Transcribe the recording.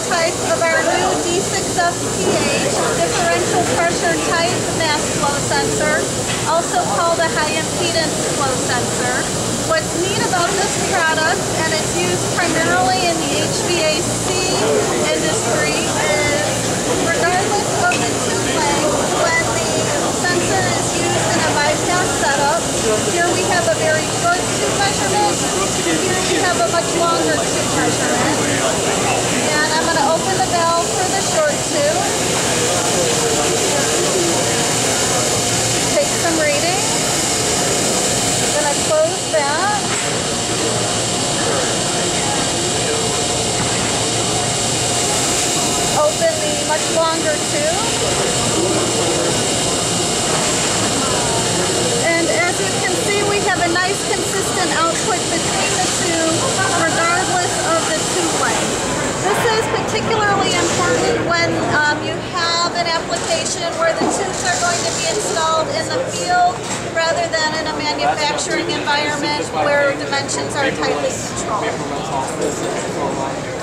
prototype of our new D6FPH differential pressure type mass flow sensor, also called a high impedance flow sensor. What's neat about this product, and it's used primarily in the HVAC industry, is regardless of the tube length, when the sensor is used in a bypass setup, here we have a very short tube measurement, here we have a much longer tube measurement. And I'm going to open the valve for the short tube. Take some reading. I'm going to close that. Open the much longer tube. And as you can see, we have a nice consistent output between the two, regardless of the tube length. This is particularly important when you have an application where the tubes are going to be installed in the field rather than in a manufacturing environment where dimensions are tightly controlled.